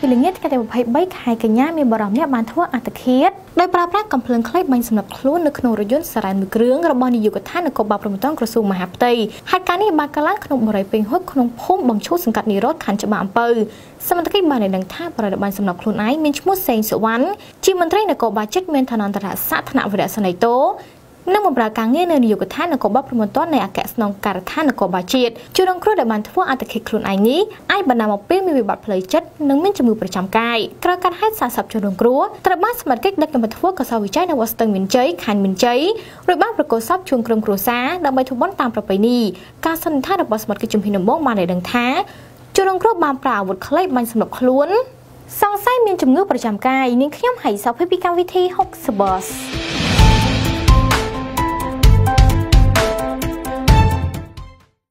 ល្ងាចថ្ងៃទី23ខែកញ្ញាមានបរិមាណបានធ្វើអត្តឃាតដោយប្រើប្រាស់កំភ្លើងខ្លីបាញ់សម្លាប់ខ្លួននៅក្នុងរថយន្តសារ៉ែនមួយគ្រឿងរបស់នាយកដ្ឋាននគរបាលព្រំប្រទានក្រសួងមហាផ្ទៃហេតុការណ៍នេះបានកើតឡើងក្នុងបរិយាពេញហុកក្នុងភូមិបង្ឈូសង្កាត់និរោធខណ្ឌច្បារអំពៅសមត្ថកិច្ចបានដឹងថាបរិយាបាញ់សម្លាប់ខ្លួនឯងមានឈ្មោះសេងសុវណ្ណជាមន្ត្រីនគរបាលចិត្តមានឋានន្តរស័ក្តិថ្នាក់វរៈសេនីតូនិងបម្រើការងារនៅនាយកដ្ឋាននគរបាលព្រំប្រទាននៃអគ្គស្នងការដ្ឋាននគរបាលជាតិជនរងគ្រោះដែលបានធ្វើអត្តឃាតខ្លួនឯងនេះអាចបណ្ដាលមកពីមានវិបត្តិផ្លូវចិត្តនិងមានជំងឺប្រចាំកាយក្រោយការហេតុសារស័ព្ទជនរងគ្រោះត្រូវបានសមត្ថកិច្ចដឹកទៅធ្វើកសោវិច័យនៅវត្តស្ទឹងមានជ័យខណ្ឌមានជ័យរួចបានប្រកល់សពជួងក្រុមគ្រួសារដើម្បីធ្វើបុណ្យតាមប្រពៃណីការសន្និដ្ឋានរបស់សមត្ថកិច្ចជំនាញដំបូងបានដឹងថាជនរងគ្រោះបានប្រើអាវុធខ្លីបាញ់សម្លាប់ខ្លួនសង្ស័យមានជំងឺប្រចាំកាយនាងខ្ញុំហៃសោភីពីកម្មវិធី60 Boss